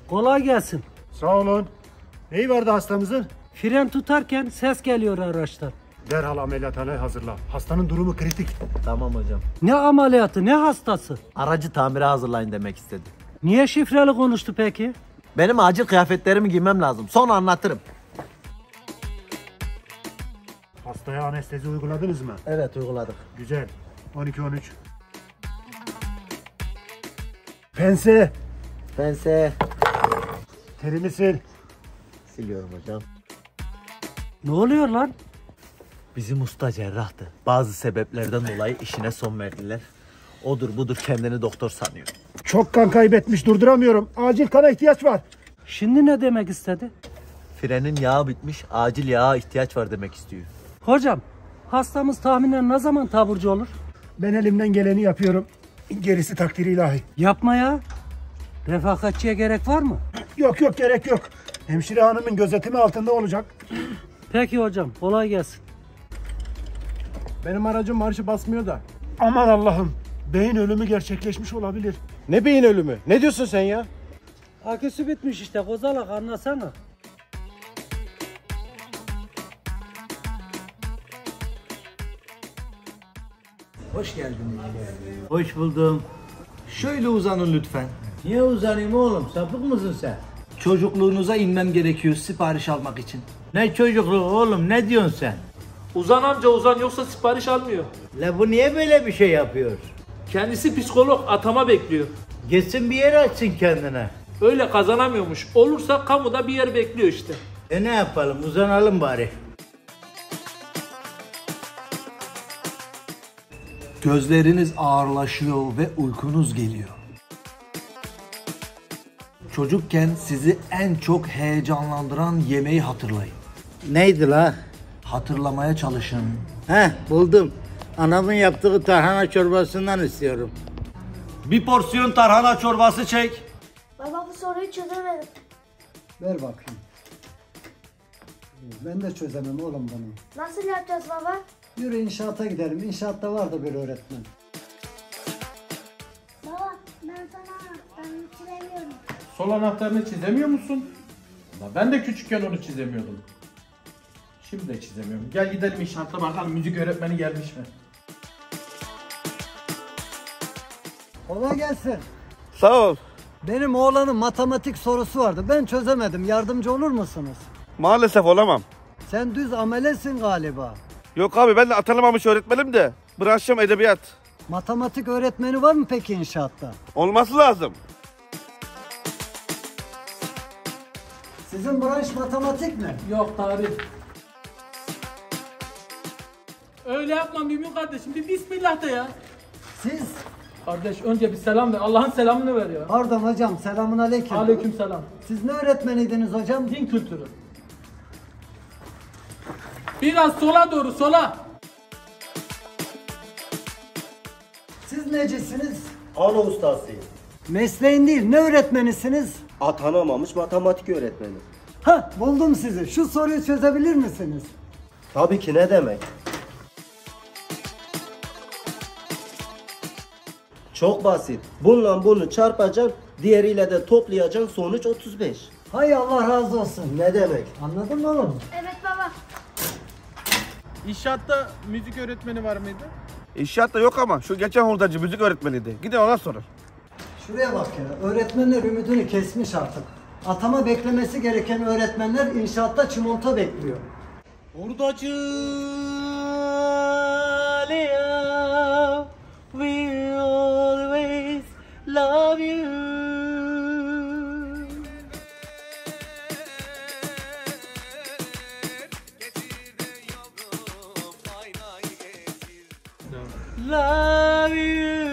Kolay gelsin. Sağ olun. Neyi vardı hastamızın? Fren tutarken ses geliyor araçtan. Derhal ameliyathaneye hazırla. Hastanın durumu kritik. Tamam hocam. Ne ameliyatı, ne hastası? Aracı tamire hazırlayın demek istedi. Niye şifreli konuştu peki? Benim acil kıyafetlerimi giymem lazım. Sonra anlatırım. Hastaya anestezi uyguladınız mı? Evet, uyguladık. Güzel. 12-13. Pense. Pense. Terimi sil. Siliyorum hocam. Ne oluyor lan? Bizim usta cerrahtı. Bazı sebeplerden dolayı işine son verdiler. Odur budur kendini doktor sanıyor. Çok kan kaybetmiş, durduramıyorum. Acil kana ihtiyaç var. Şimdi ne demek istedi? Frenin yağı bitmiş, acil yağa ihtiyaç var demek istiyor. Hocam, hastamız tahminen ne zaman taburcu olur? Ben elimden geleni yapıyorum. Gerisi takdiri ilahi. Yapma ya. Refakatçiye gerek var mı? Yok yok, gerek yok. Hemşire hanımın gözetimi altında olacak. Peki hocam, kolay gelsin. Benim aracım marşı basmıyor da. Aman Allah'ım. Beyin ölümü gerçekleşmiş olabilir. Ne beyin ölümü? Ne diyorsun sen ya? Aküsü bitmiş işte, kozalak anlasana. Hoş geldin. Hoş buldum. Şöyle uzanın lütfen. Niye uzanayım oğlum? Sapık mısın sen? Çocukluğunuza inmem gerekiyor sipariş almak için. Ne çocukluğu oğlum? Ne diyorsun sen? Uzan amca uzan, yoksa sipariş almıyor. La bu niye böyle bir şey yapıyor? Kendisi psikolog, atama bekliyor. Gitsin bir yer açsın kendine. Öyle kazanamıyormuş. Olursa kamuda bir yer bekliyor işte. Ne yapalım? Uzanalım bari. Gözleriniz ağırlaşıyor ve uykunuz geliyor. Çocukken sizi en çok heyecanlandıran yemeği hatırlayın. Neydi la? Hatırlamaya çalışın. Buldum. Anamın yaptığı tarhana çorbasından istiyorum. Bir porsiyon tarhana çorbası çek. Baba, bu soruyu çözemedim. Ver bakayım. Ben de çözemem oğlum bunu. Nasıl yapacağız baba? Yürü inşaata gidelim. İnşaatta vardı bir öğretmen. Baba, ben sana anahtarını çizemiyorum. Sol anahtarını çizemiyor musun? Ulan ben de küçükken onu çizemiyordum. Şimdi de çizemiyorum. Gel gidelim inşaatta bakalım müzik öğretmeni gelmiş mi? Kolay gelsin. Sağ ol. Benim oğlanın matematik sorusu vardı. Ben çözemedim. Yardımcı olur musunuz? Maalesef olamam. Sen düz amelesin galiba. Yok abi, ben de atanamamış öğretmenim de. Branşım edebiyat. Matematik öğretmeni var mı peki inşaatta? Olması lazım. Sizin branş matematik mi? Yok tarih. Öyle yapma Mümin kardeşim, bir bismillah de ya. Siz? Kardeş önce bir selam ver, Allah'ın selamını ver ya. Pardon hocam, selamun aleyküm. Aleyküm selam. Siz ne öğretmeniydiniz hocam? Din kültürü. Biraz sola doğru, sola. Siz necisiniz? Ano ustasıyım. Mesleğin değil, ne öğretmenisiniz? Atanamamış matematik öğretmeni. Buldum sizi. Şu soruyu çözebilir misiniz? Tabii ki, ne demek? Çok basit. Bununla bunu çarpacaksın, diğeriyle de toplayacaksın, sonuç 35. Hay Allah razı olsun. Ne demek? Anladın mı oğlum? Evet baba. İnşaatta müzik öğretmeni var mıydı? İnşaatta yok ama şu geçen hurdacı müzik öğretmeniydi. Gidin ona sorun. Şuraya bak ya. Öğretmenler ümidini kesmiş artık. Atama beklemesi gereken öğretmenler inşaatta çimento bekliyor. Hurdacı Lea, we always love you. Love you.